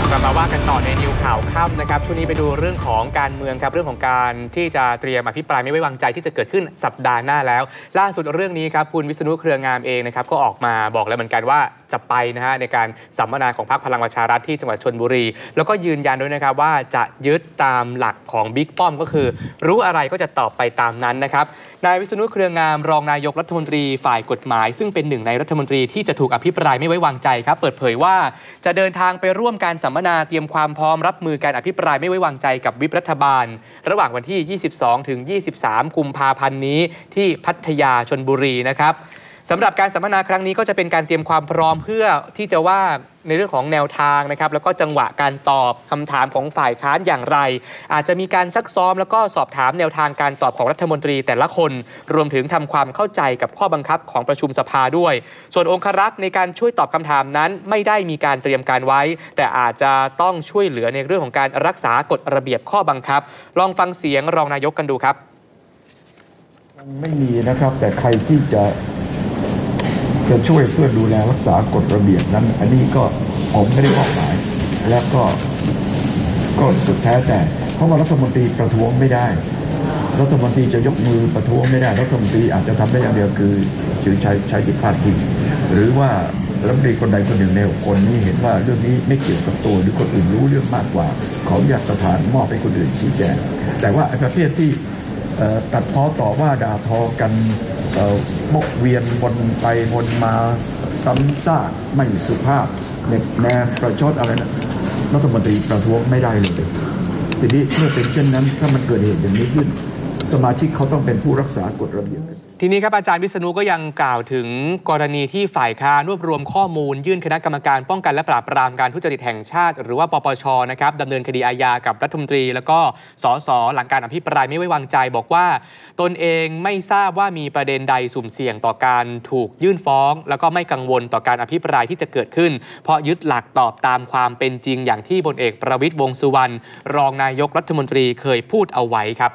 กลับมาว่ากันต่อในนิวข่าวค่ำนะครับช่วงนี้ไปดูเรื่องของการเมืองครับเรื่องของการที่จะเตรียมอภิปรายไม่ไว้วางใจที่จะเกิดขึ้นสัปดาห์หน้าแล้วล่าสุดเรื่องนี้ครับคุณวิษณุเครืองามเองนะครับก็ออกมาบอกแล้วเหมือนกันว่าจะไปนะฮะในการสัมมนาของพรรคพลังประชารัฐที่จังหวัดชลบุรีแล้วก็ยืนยันด้วยนะครับว่าจะยึดตามหลักของบิ๊กป้อมก็คือรู้อะไรก็จะตอบไปตามนั้นนะครับนายวิษณุเครืองามรองนายกรัฐมนตรีฝ่ายกฎหมายซึ่งเป็นหนึ่งในรัฐมนตรีที่จะถูกอภิปรายไม่ไว้วางใจครับเปิดเผยว่าจะเดินทางไปร่วมการสัมมนาเตรียมความพร้อมรับมือการอภิปรายไม่ไว้วางใจกับวิปรัฐบาลระหว่างวันที่ 22 ถึง 23 กุมภาพันธ์นี้ที่พัทยาชลบุรีนะครับสำหรับการสัมมนาครั้งนี้ก็จะเป็นการเตรียมความพร้อมเพื่อที่จะว่าในเรื่องของแนวทางนะครับแล้วก็จังหวะการตอบคำถามของฝ่ายค้านอย่างไรอาจจะมีการซักซ้อมแล้วก็สอบถามแนวทางการตอบของรัฐมนตรีแต่ละคนรวมถึงทำความเข้าใจกับข้อบังคับของประชุมสภาด้วยส่วนองครักษ์ในการช่วยตอบคำถามนั้นไม่ได้มีการเตรียมการไว้แต่อาจจะต้องช่วยเหลือในเรื่องของการรักษากฎระเบียบข้อบังคับลองฟังเสียงรองนายกกันดูครับไม่มีนะครับแต่ใครที่จะช่วยเพื่อดูแลรักษากฎระเบียบนั้นอันนี้ก็ผมไม่ได้มอบหมายและก็สุดแท้แต่เพราะว่ารัฐมนตรีประท้วงไม่ได้รัฐมนตรีจะยกมือประท้วงไม่ได้รัฐมนตรีอาจจะทำได้อย่างเดียวคือใช้สิทธิพาดพิงหรือว่ารัฐมนตรีคนใดคนหนึ่งใน6 คนนี้เห็นว่าเรื่องนี้ไม่เกี่ยวกับตัวหรือคนอื่นรู้เรื่องมากกว่าขออนุญาตประธานมอบให้คนอื่นชี้แจงแต่ว่าประเภทที่ตัดพ้อต่อว่าด่าทอกันบกเวียนวนไปวนมาซ้ำซากไม่สุภาพเน็บแนมประชดอะไรนะรัฐมนตรีประท้วงไม่ได้เลยทีนี้เมื่อเป็นเช่นนั้นถ้ามันเกิดเหตุอย่างนี้ขึ้นสมาชิกเขาต้องเป็นผู้รักษากฎระเบียบทีนี้ครับอาจารย์วิษณุก็ยังกล่าวถึงกรณีที่ฝ่ายค้านรวบรวมข้อมูลยื่นคณะกรรมการป้องกันและปราบปรามการทุจริตแห่งชาติหรือว่าปปช.นะครับดำเนินคดีอาญากับรัฐมนตรีแล้วก็สสหลังการอภิปรายไม่ไว้วางใจบอกว่าตนเองไม่ทราบว่ามีประเด็นใดสุ่มเสี่ยงต่อการถูกยื่นฟ้องแล้วก็ไม่กังวลต่อการอภิปรายที่จะเกิดขึ้นเพราะยึดหลักตอบตามความเป็นจริงอย่างที่พลเอกประวิตร วงษ์สุวรรณรองนายกรัฐมนตรีเคยพูดเอาไว้ครับ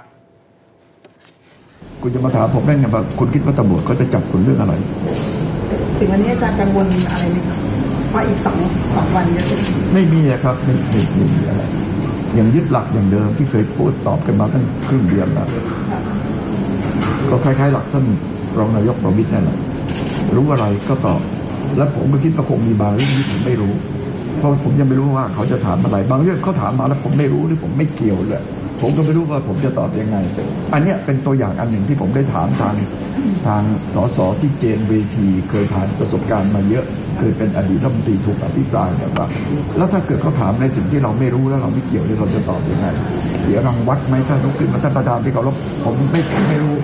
คุณจะมาถามผมได้ไงว่าคุณคิดว่าตำรวจเขาจะจับคุณเรื่องอะไรถึงวันนี้อาจารย์กังวลอะไรไหมครับว่าอีกสองวันจะไม่มีครับไม่มีอะไรยังยึดหลักอย่างเดิมที่เคยพูดตอบกันมาตั้งครึ่งเดือนแล้วก็คล้ายๆหลักท่านรองนายกประวิตรนั่นแหละรู้อะไรก็ตอบและผมก็คิดว่าคงมีบางเรื่องที่ผมไม่รู้เพราะผมยังไม่รู้ว่าเขาจะถามอะไรบางเรื่องเขาถามมาแล้วผมไม่รู้หรือผมไม่เกี่ยวเลยผมก็ไม่รู้ว่าผมจะตอบยังไงอันนี้เป็นตัวอย่างอันหนึ่งที่ผมได้ถามทางสสที่เจนเวทีเคยผ่านประสบการณ์มาเยอะเคยเป็นอดีตรัฐมนตรีถูกอภิปรายแบบว่าแล้วถ้าเกิดเขาถามในสิ่งที่เราไม่รู้แล้วเราไม่เกี่ยวเราจะตอบยังไงเสียรางวัลไหมถ้าลุกขึ้นมาท่านประธานที่เคารพผมไม่รู้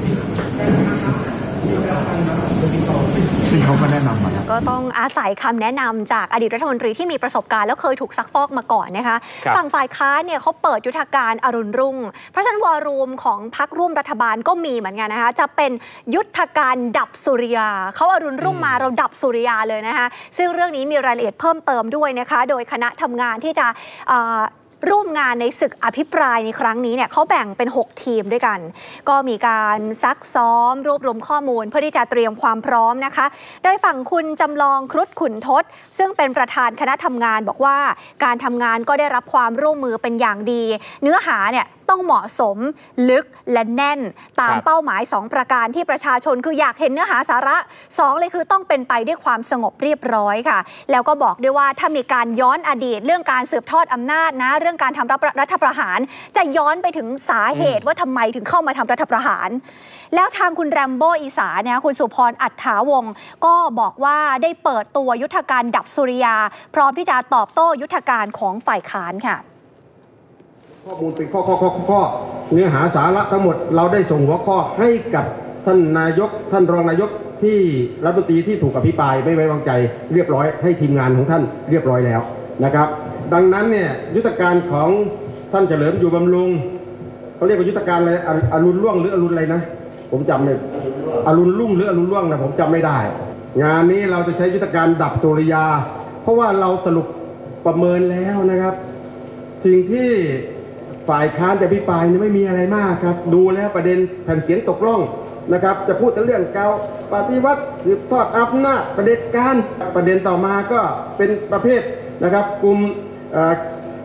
ซึ่งเขาก็แนะนำมาก็ต้องอาศัยคำแนะนำจากอดีตรัฐมนตรีที่มีประสบการณ์แล้วเคยถูกซักฟอกมาก่อนนะคะฝั่งฝ่ายค้านเนี่ยเขาเปิดยุทธการอรุณรุ่งเพราะฉะนั้นวอรูมของพรรคร่วมรัฐบาลก็มีเหมือนกันนะคะจะเป็นยุทธการดับสุริยาเขาอรุณรุ่งมาเราดับสุริยาเลยนะคะซึ่งเรื่องนี้มีรายละเอียดเพิ่มเติมด้วยนะคะโดยคณะทำงานที่จะร่วมงานในศึกอภิปรายในครั้งนี้เนี่ยเขาแบ่งเป็น6ทีมด้วยกันก็มีการซักซ้อมรวบรวมข้อมูลเพื่อที่จะเตรียมความพร้อมนะคะโดยฝั่งคุณจำลองครุฑขุนทศซึ่งเป็นประธานคณะทำงานบอกว่าการทำงานก็ได้รับความร่วมมือเป็นอย่างดีเนื้อหาเนี่ยต้องเหมาะสมลึกและแน่นตามเป้าหมาย2ประการที่ประชาชนคืออยากเห็นเนื้อหาสาระ2เลยคือต้องเป็นไปด้วยความสงบเรียบร้อยค่ะแล้วก็บอกด้วยว่าถ้ามีการย้อนอดีตเรื่องการสืบทอดอำนาจนะเรื่องการทำรัฐประหารจะย้อนไปถึงสาเหตุว่าทำไมถึงเข้ามาทำรัฐประหารแล้วทางคุณแรมโบ้อีสานเนี่ยคุณสุพรอัฏฐาวงศ์ก็บอกว่าได้เปิดตัวยุทธการดับสุริยาพร้อมที่จะตอบโต้ยุทธการของฝ่ายค้านค่ะข้อมูลเป็นข้อเนื้อหาสาระทั้งหมดเราได้ส่งหัวข้อให้กับท่านนายกท่านรองนายกที่รัฐมนตรีที่ถูกอภิปรายไม่ไว้วางใจเรียบร้อยให้ทีมงานของท่านเรียบร้อยแล้วนะครับดังนั้นเนี่ยยุทธการของท่านเฉลิมอยู่บำรุงเขาเรียกว่ายุทธการอะไรอรุณร่วงหรืออรุณอะไรนะผมจำไม่อรุณรุ่งหรืออรุณร่วงนะผมจำไม่ได้งานนี้เราจะใช้ยุทธการดับสุริยาเพราะว่าเราสรุปประเมินแล้วนะครับสิ่งที่ฝ่ายค้านจะอภิปรายนี่ไม่มีอะไรมากครับดูแล้วประเด็นแผ่นเสียงตกล่องนะครับจะพูดแต่เรื่องเก่าปฏิวัติสืบทอดอำนาจประเด็จการประเด็นต่อมาก็เป็นประเภทนะครับกลุ่ม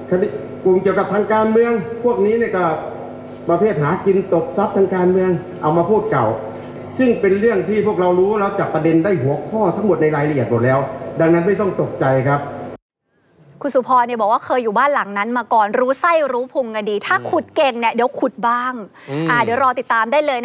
คดีกลุ่มเกี่ยวกับทางการเมืองพวกนี้เนี่ยก็ประเภทหากินตบทรัพย์ทางการเมืองเอามาพูดเก่าซึ่งเป็นเรื่องที่พวกเรารู้แล้วจับประเด็นได้หัวข้อทั้งหมดในรายละเอียดหมดแล้วดังนั้นไม่ต้องตกใจครับคุณสุพรเนี่ยบอกว่าเคยอยู่บ้านหลังนั้นมาก่อนรู้ไส้รู้พุงกันดีถ้าขุดเก่งเนี่ยเดี๋ยวขุดบ้างเดี๋ยวรอติดตามได้เลย